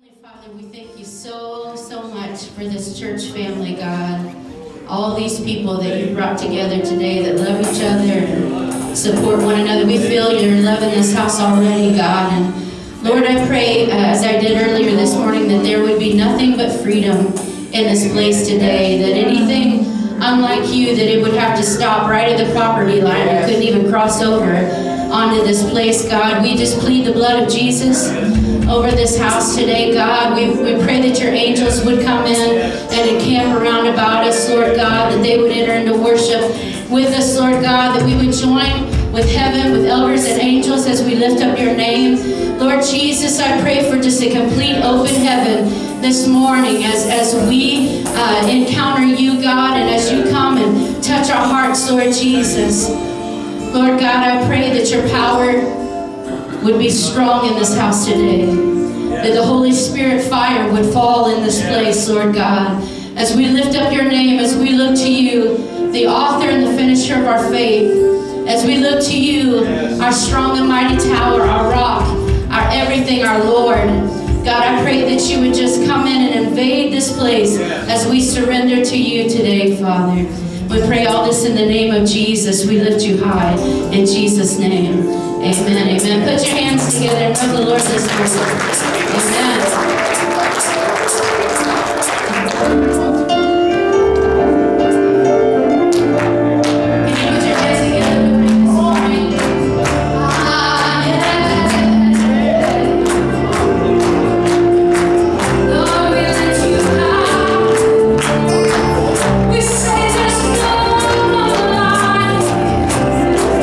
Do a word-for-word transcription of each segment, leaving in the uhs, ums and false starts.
Father, we thank you so, so much for this church family, God. All these people that you brought together today that love each other and support one another. We feel your love in this house already, God. And Lord, I pray, uh, as I did earlier this morning, that there would be nothing but freedom in this place today. That anything unlike you, that it would have to stop right at the property line. You couldn't even cross over onto this place, God. We just plead the blood of Jesus over this house today, God. We, we pray that your angels would come in and encamp around about us, Lord God, that they would enter into worship with us, Lord God, that we would join with heaven, with elders and angels as we lift up your name. Lord Jesus, I pray for just a complete open heaven this morning as, as we uh, encounter you, God, and as you come and touch our hearts, Lord Jesus. Lord God, I pray that your power would be strong in this house today. That the Holy Spirit fire would fall in this place, Lord God. As we lift up your name, as we look to you, the author and the finisher of our faith. As we look to you, our strong and mighty tower, our rock, our everything, our Lord. God, I pray that you would just come in and invade this place as we surrender to you today, Father. We pray all this in the name of Jesus. We lift you high in Jesus' name. Amen. Amen. Put your hands together and know the Lord this morning. Amen.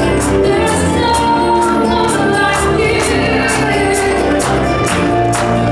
Thank you.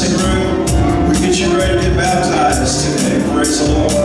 this room. We get you ready to get baptized today. Praise the Lord.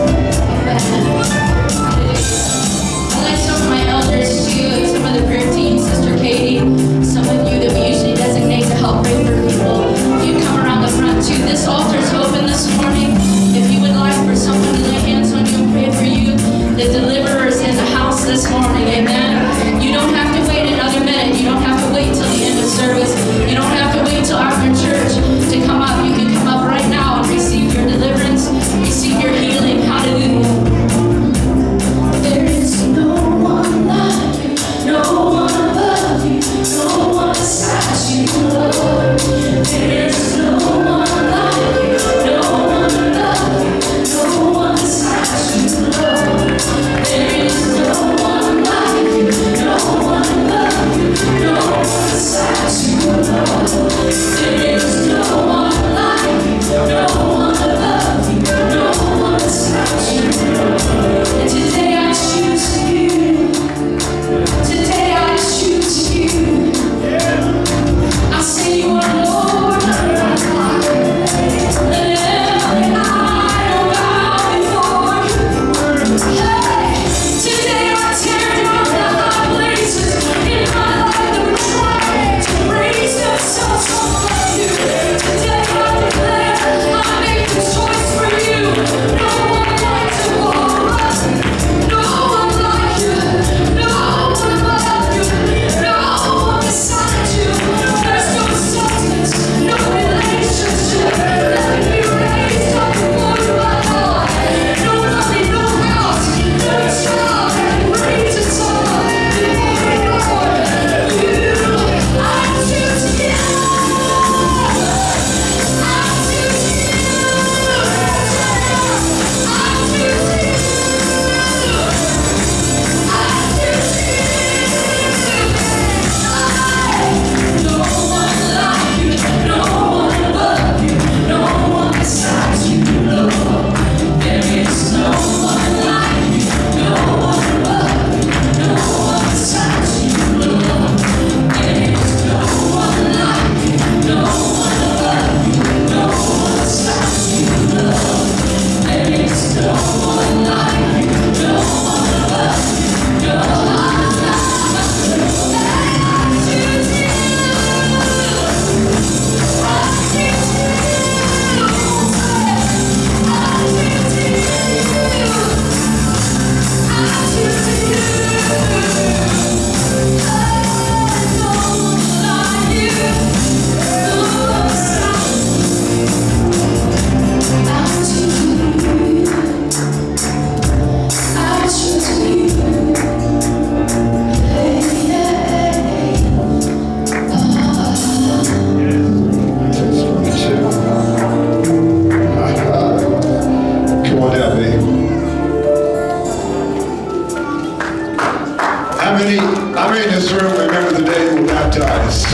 I'd like some of my elders too, and some of the prayer team, Sister Katie, some of you that we usually designate to help pray for people. You come around the front too. This altar is open this morning. If you would like for someone to lay hands on you and pray for you, the deliverer is in the house this morning. Amen. You don't have to wait another minute. You don't have to wait till the end of service. You don't have to wait till after church to come up. You can come up right now and receive your deliverance, receive your healing. Hallelujah. There is no one like you, no one above you, no one beside you, Lord. There is no one like you, no one above you, no one beside you, Lord. There is no one like you, no one above you, no one beside you, Lord. There is no one like you, no one above you, no one beside you, Lord. And today I choose you. Today I choose you. I say you are Lord of my life. Let every eye bow before you. Hey, today I tear down the high places in my life that were trying to raise themselves above you. Today I declare I make the choice for you. No one like to walk up. No one like you. No one above you. No one beside you. There's no substance, no relationship that can be raised up before you, my God. No money, no house, no job that can raise itself up before you, Lord. You, I choose you. I choose you. I choose you. No one like you, no one above you, no one beside you, Lord. There is no one like you, no one above you, no one beside you, Lord. There is no one like you, no one above you, no one beside you, Lord. There is no one like you, no one above you, no one beside you, Lord. I choose you. I choose you. I choose you. I choose you. No one like you. No one beside you. I choose you. I choose you. Hey, hey, Come on down, baby. How many, how many in this room remember the day you were baptized?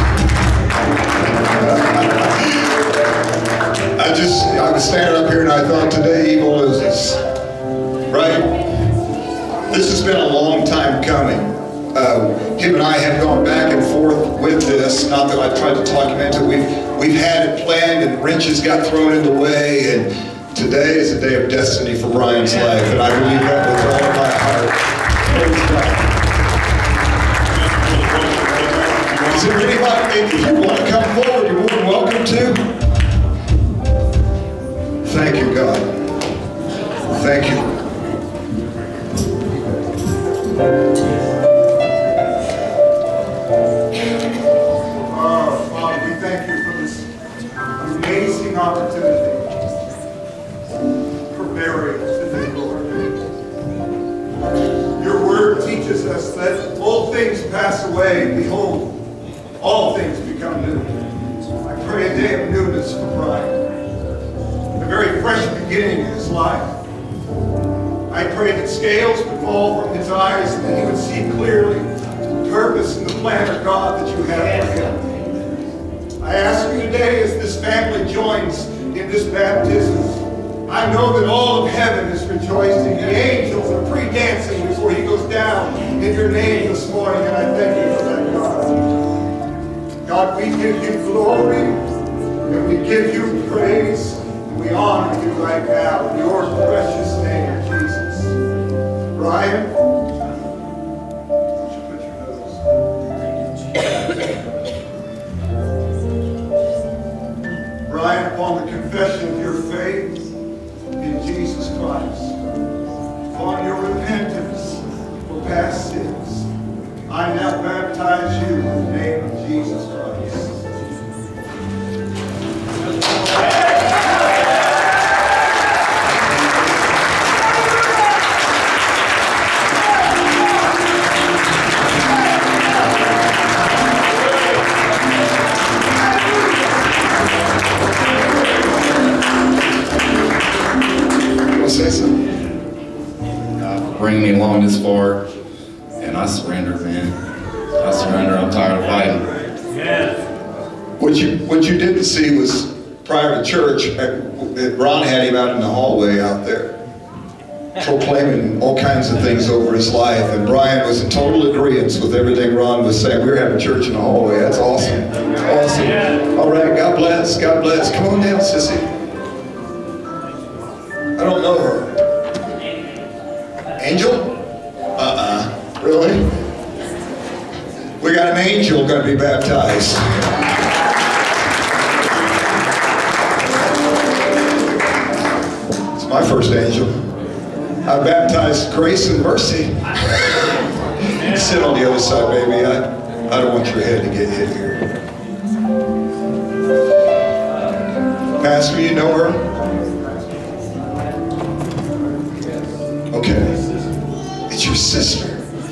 I just, I was standing up here and I thought today evil loses. Right? This has been a long time coming. Uh, him and I have gone back and forth with this. Not that I've tried to talk him into it. We've, we've had it planned and wrenches got thrown in the way. And today is a day of destiny for Brian's life. And I believe that with all of my heart. Praise God. Is there anybody, if you want to come forward, you're more than welcome to. Thank you, God. Thank you. Oh, Father, we thank you for this amazing opportunity for burial today, Lord. Your word teaches us that old things pass away, behold, all things become new. I pray a day of newness for Brian, a very fresh beginning in his life. I pray that scales would fall from his eyes and that he would see clearly the purpose and the plan of God that you have for him. I ask you today, as this family joins in this baptism, I know that all of heaven is rejoicing. The angels are pre-dancing before he goes down in your name this morning, and I thank you for that, God. God, we give you glory and we give you praise and we honor you right now in your precious name, Jesus. Brian, why don't you put your nose? Brian, upon the confession of your faith in Jesus Christ, upon your repentance for past sins, I now baptize you in the name of Jesus Christ. Say something. God, bring me along this far, and I surrender, man. I surrender. I'm tired of fighting. Yeah. What you what you didn't see was prior to church, Ron had him out in the hallway out there, proclaiming all kinds of things over his life, and Brian was in total agreement with everything Ron was saying. We were having church in the hallway. That's awesome. Awesome. All right. God bless. God bless. Come on down, sissy. I don't know her. Angel? Uh-uh. Really? We got an angel going to be baptized. It's my first angel. I baptized grace and mercy. Sit on the other side, baby. I, I don't want your head to get hit here. Pastor, you know her? Okay. It's your sister.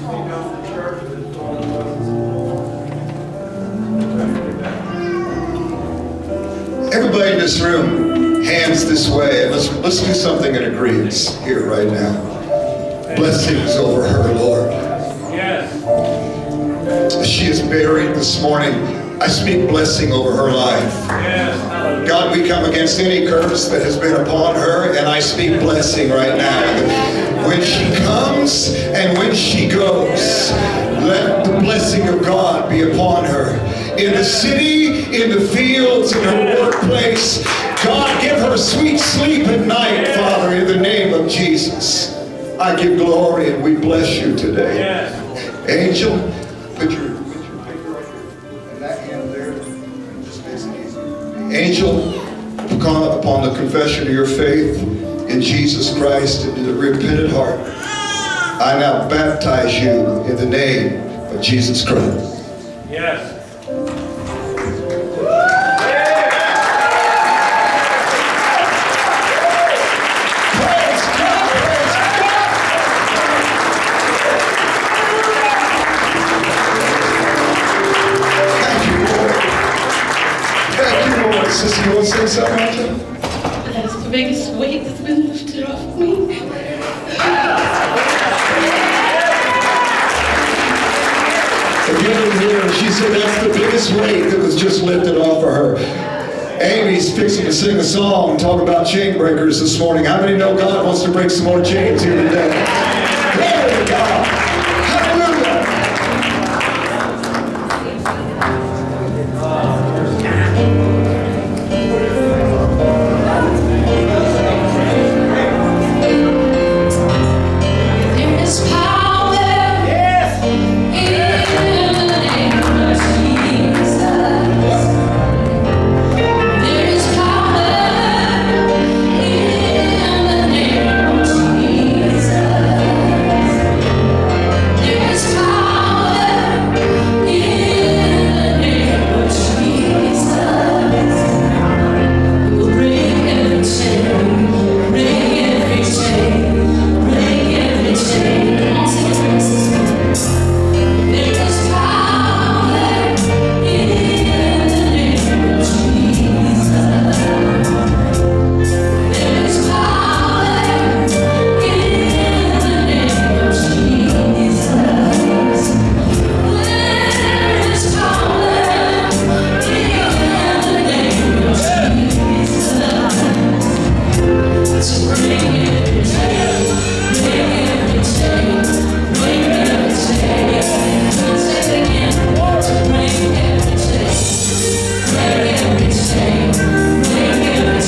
Everybody in this room, hands this way, and let's let's do something in agreement here right now. Blessings over her, Lord. Yes. She is buried this morning. I speak blessing over her life. Yes. God, we come against any curse that has been upon her, and I speak blessing right now. When she comes and when she goes, let the blessing of God be upon her. In the city, in the fields, in her workplace, God, give her sweet sleep at night, Father, in the name of Jesus. I give glory and we bless you today. Angel, put your, put your finger right here in that hand there. Just makes it easy. Angel, upon the confession of your faith in Jesus Christ and in the repentant heart, I now baptize you in the name of Jesus Christ. Yes. Sister, you want to say something? That's the biggest weight that's been lifted off of me. If you didn't hear her, she said that's the biggest weight that was just lifted off of her. Amy's fixing to sing a song and talk about chain breakers this morning. How many know God wants to break some more chains here today? Glory to God. Hallelujah. Break every chain, break every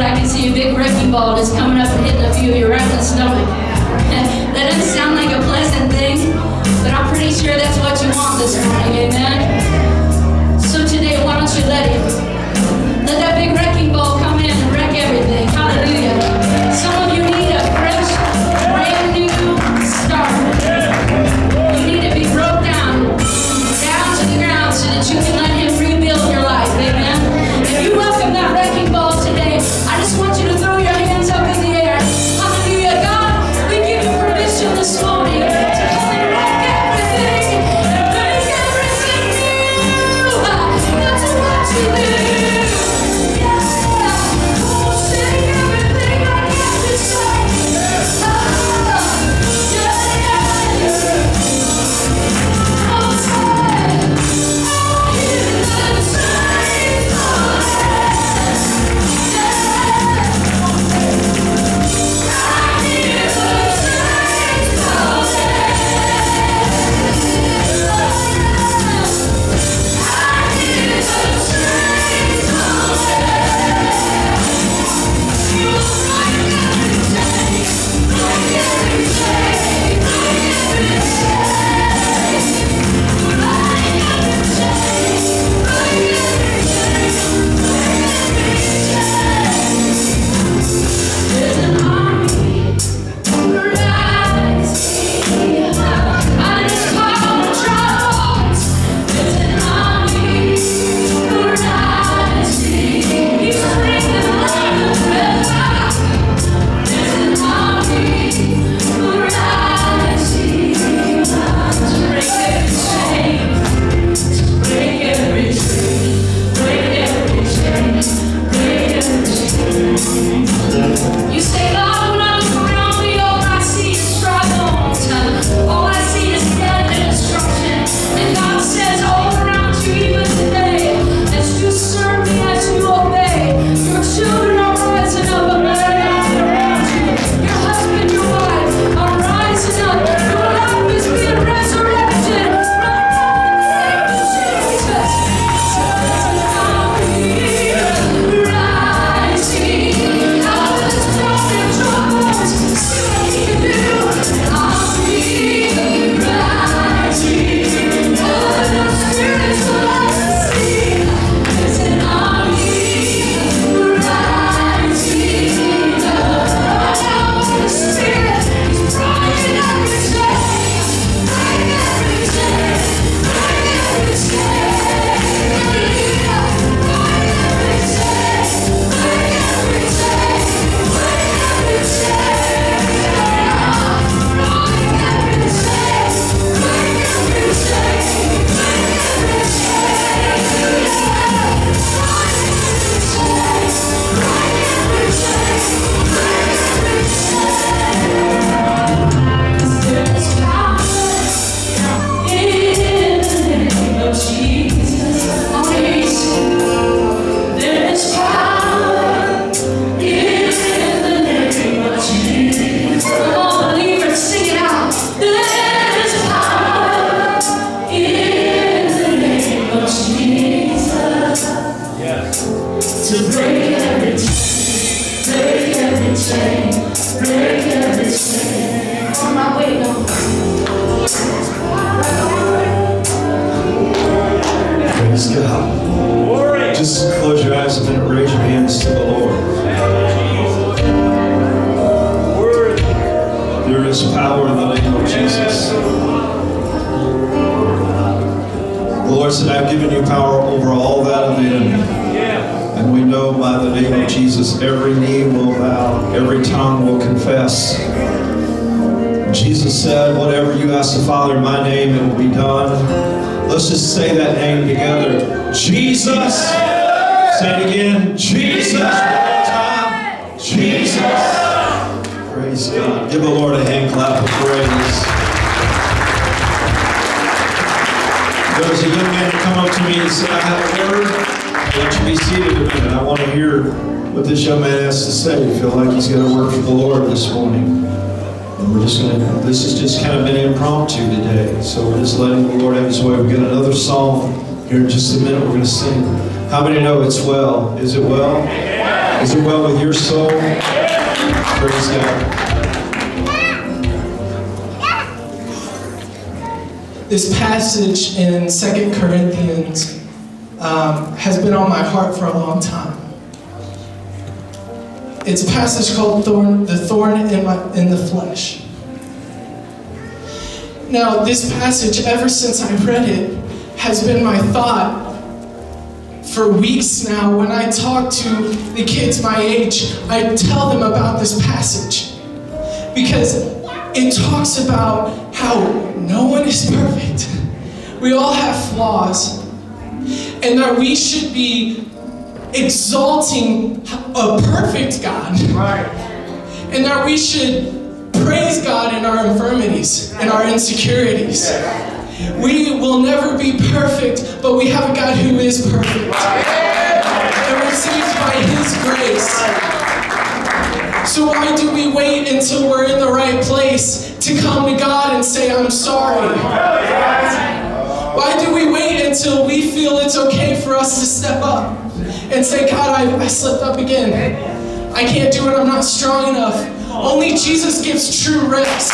I can see a big wrecking ball that's coming up and hitting a few of you right in the stomach. That doesn't sound like a pleasant thing, but I'm pretty sure that's what you want this morning, amen? So today, why don't you let him, let that big wrecking ball come in and wreck everything. Hallelujah. Some of you need a fresh, brand new start. You need to be broke down, down to the ground so that you can let him rebuild your life, amen? If you welcome that wrecking ball today, I just want you to throw your hands up in the air. Hallelujah. God, we give you permission this morning to come and wreck everything and make everything new. That's what you do. Yeah. Come on, sing everything I have to say. Oh, yeah, yeah, yeah. Come on, say, oh, you can say, oh, you say, Lord, when I look around me, all I see is dry bones. All I see is death and destruction. And God says all around you, even today, as you serve me, as you obey, your children are rising up and laying out around you. Your husband, your wife are rising up. Your life is being resurrected right now in the name of Jesus. So listen, I'll be rising out of this broken troubles. See what he can do. I'll be rising out of the spiritual legacy. Listen, I'll be rising up right now in the spirit. He's breaking every chain, breaking every chain, breaking every chain. To break every chain, break every chain, break every chain. On my way, Lord. Praise God. Just close your eyes a minute, raise your hands to the Lord. There is power in the name of Jesus. The Lord said, I've given you power over all that of the enemy. And we know by the name of Jesus, every knee will bow, every tongue will confess. Jesus said, whatever you ask the Father in my name, it will be done. Let's just say that name together. Jesus. Say it again. Jesus. One more time. Jesus. Praise God. Give the Lord a hand clap of praise. There was a young man who come up to me and said, I have a word. I want you to be seated a minute. I want to hear what this young man has to say. I feel like he's got a word from the Lord this morning. And we're just going to, this has just kind of been impromptu today. So we're just letting the Lord have his way. We've got another song here in just a minute we're going to sing. How many know it's well? Is it well? Is it well with your soul? Praise God. This passage in Second Corinthians um, has been on my heart for a long time. It's a passage called thorn, the thorn in, my, in the flesh. Now, this passage, ever since I read it, has been my thought for weeks now. When I talk to the kids my age, I tell them about this passage because it talks about how no one is perfect. We all have flaws, and that we should be exalting a perfect God. Right. And that we should praise God in our infirmities and our insecurities. We will never be perfect, but we have a God who is perfect. And we're saved by His grace. So why do we wait until we're in the right place to come to God and say, I'm sorry? Why do we wait until we feel it's okay for us to step up and say, God, I, I slipped up again. I can't do it, I'm not strong enough. Only Jesus gives true rest.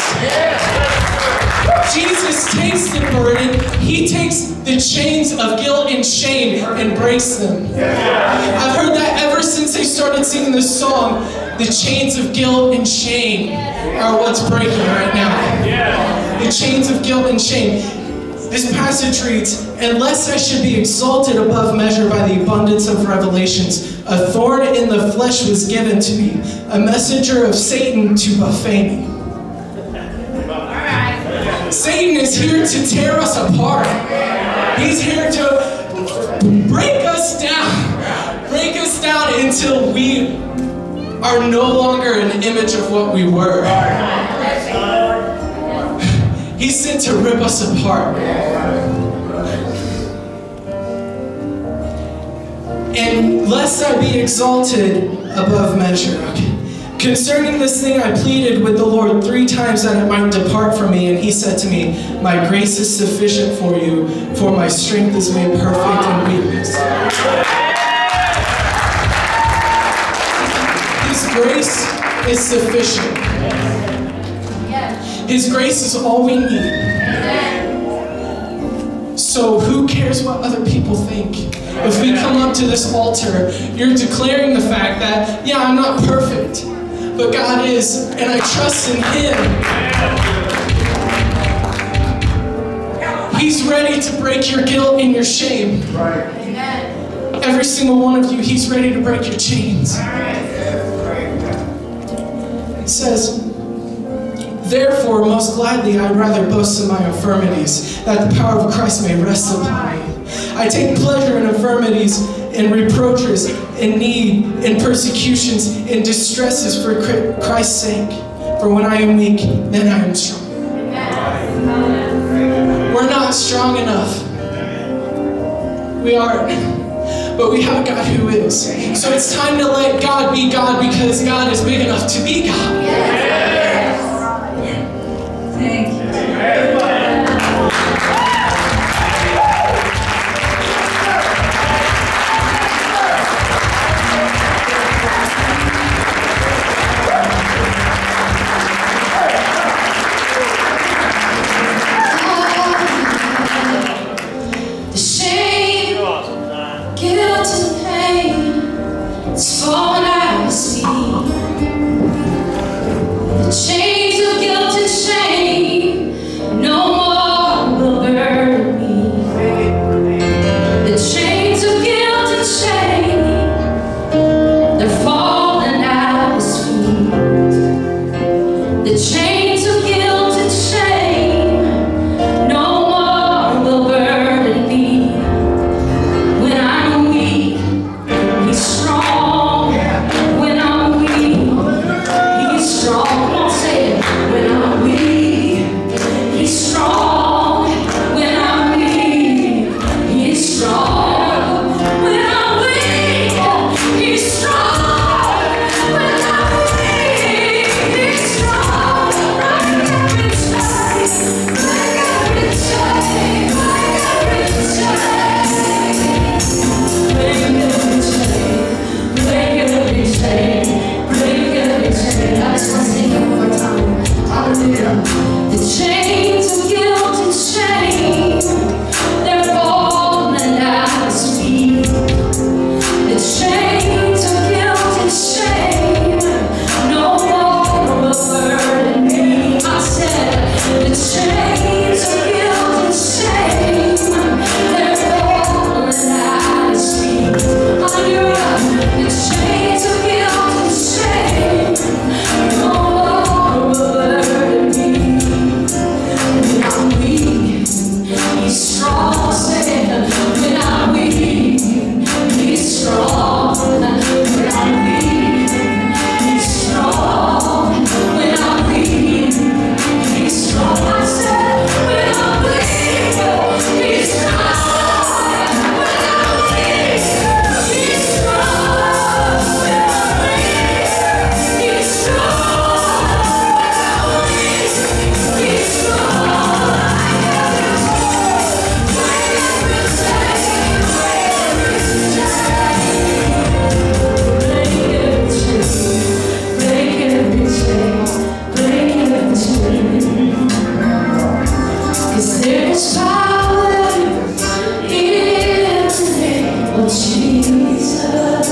Jesus takes the burden, He takes the chains of guilt and shame and breaks them. I've heard that ever since they started singing this song. The chains of guilt and shame are what's breaking right now. The chains of guilt and shame. This passage reads, unless I should be exalted above measure by the abundance of revelations, a thorn in the flesh was given to me, a messenger of Satan to buffet me. Satan is here to tear us apart. He's here to break us down. Break us down until we are no longer an image of what we were. He's sent to rip us apart. And lest I be exalted above measure. Concerning this thing I pleaded with the Lord three times that it might depart from me, and He said to me, my grace is sufficient for you, for my strength is made perfect in weakness. His grace is sufficient. His grace is all we need. So who cares what other people think? If we come up to this altar, you're declaring the fact that, yeah, I'm not perfect, but God is, and I trust in Him. He's ready to break your guilt and your shame. Every single one of you, He's ready to break your chains. It says, therefore, most gladly, I'd rather boast in my infirmities, that the power of Christ may rest upon me. I take pleasure in infirmities, in reproaches, in need, in persecutions, in distresses for Christ's sake. For when I am weak, then I am strong. We're not strong enough. We aren't. But we have a God who is. So it's time to let God be God, because God is big enough to be God. Thank you. The shame, guilt and pain, it's falling at my feet. The chains of guilt and shame, they're falling at his feet. The chains of guilt and shame, no more will burden me. I said, the chains of guilt and shame, they're falling at his feet. Hallelujah. The chains of guilt and shame, no more will burden me. When I'm weak, he's strong. Say, when I'm weak, he's strong. When I'm weak, he's strong. When I'm weak, he's strong. I said, when I'm weak, he's strong. When I'm weak, he's strong. When I'm weak, he's strong. When I'm weak, he's strong. Break every chain, break every chain. 'Cause there's power in the name of Jesus.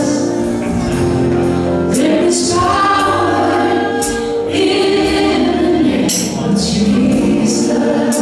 There's power in the name of Jesus.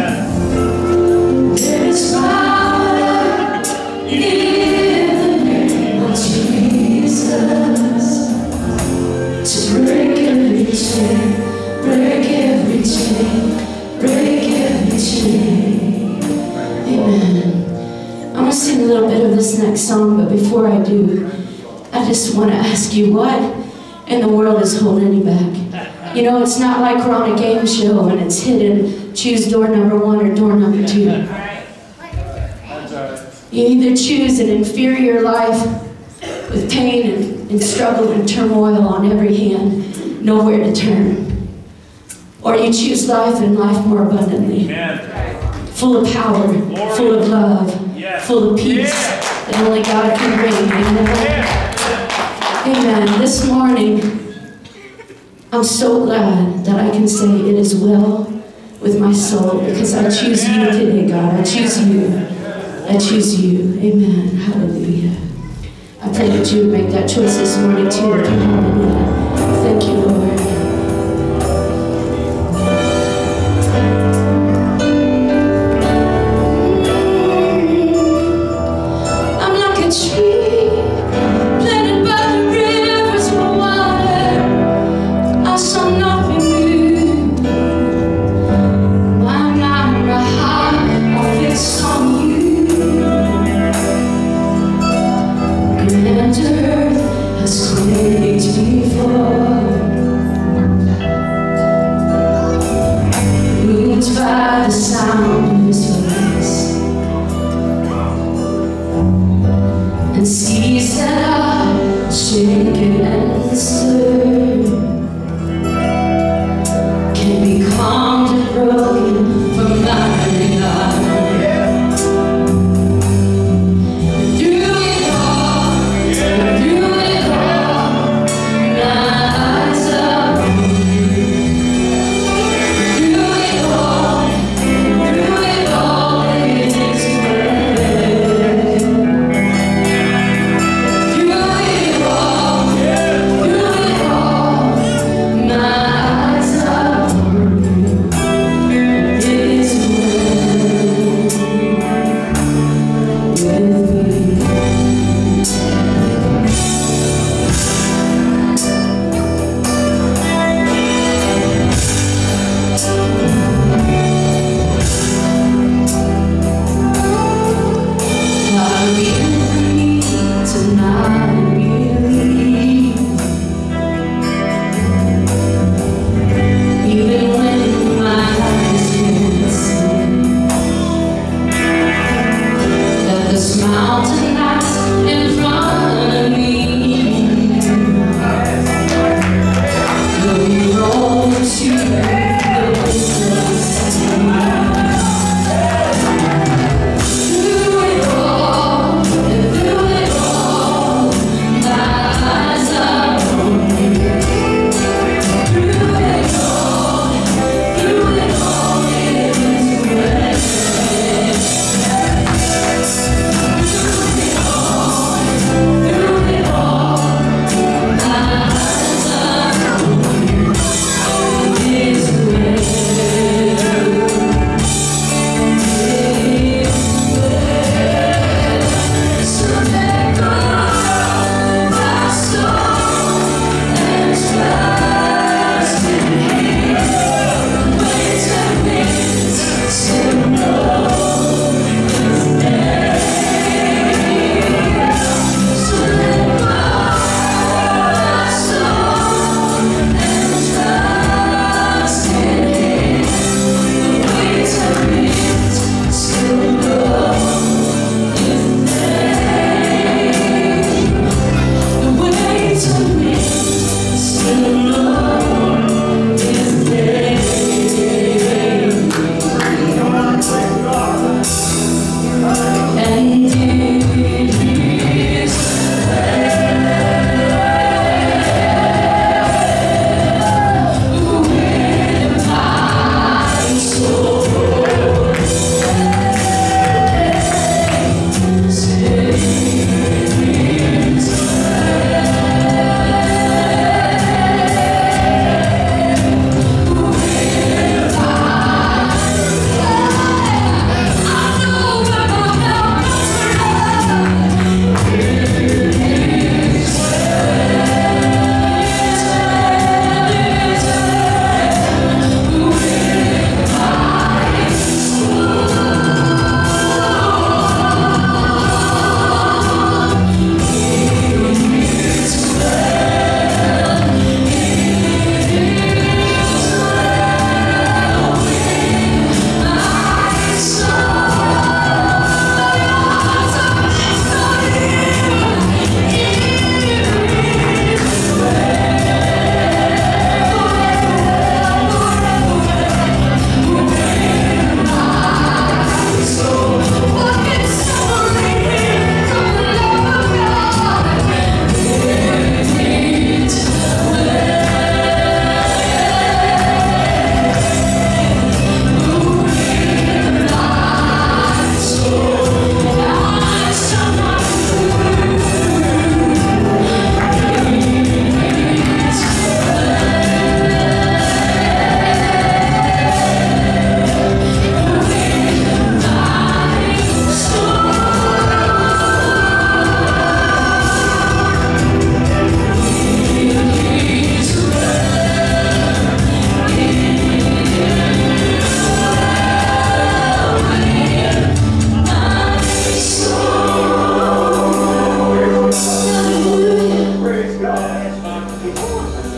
There's power in the name of Jesus. To break every chain, break every chain, break every chain. Amen. I'm going to sing a little bit of this next song, but before I do, I just want to ask you, what in the world is holding you back? You know, it's not like we're on a game show and it's hidden. Choose door number one or door number two. You either choose an inferior life with pain and, and struggle and turmoil on every hand, nowhere to turn. Or you choose life and life more abundantly. Amen. Full of power, Glory. full of love, Yes. full of peace Yeah. that only God can bring. Amen. Amen. This morning, I'm so glad that I can say it is well with my soul, because I choose you today, God. I choose you. I choose you. Amen. Hallelujah. I pray that you would make that choice this morning too. Hallelujah. Thank you, Lord. I'm like a tree planted by the rivers of water. I shall not be moved. My mind, my heart are fixed on you. Grand earth has claimed me.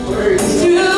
Praise Through